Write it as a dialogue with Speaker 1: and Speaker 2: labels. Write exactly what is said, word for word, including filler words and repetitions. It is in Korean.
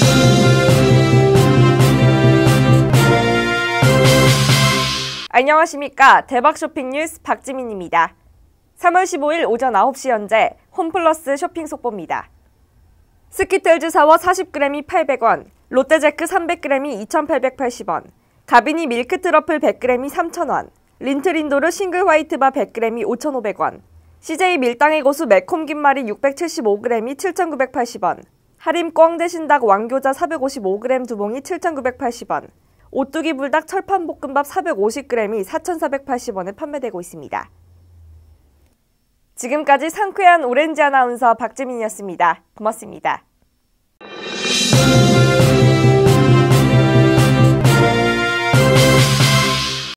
Speaker 1: 안녕하십니까. 대박 쇼핑 뉴스 박지민입니다. 삼월 십오일 오전 아홉 시 현재 홈플러스 쇼핑 속보입니다. 스키텔즈 사워 사십 그램이 팔백 원, 롯데제크 삼백 그램이 이천팔백팔십 원, 가비니 밀크 트러플 백 그램이 삼천 원, 린트린도르 싱글 화이트바 백 그램이 오천오백 원, 씨제이 밀당의 고수 매콤 김말이 육백칠십오 그램이 칠천구백팔십 원, 하림 꽝 대신 닭 왕교자 사백오십오 그램 두 봉이 칠천구백팔십 원, 오뚜기 불닭 철판 볶음밥 사백오십 그램이 사천사백팔십 원에 판매되고 있습니다. 지금까지 상쾌한 오렌지 아나운서 박지민이었습니다. 고맙습니다.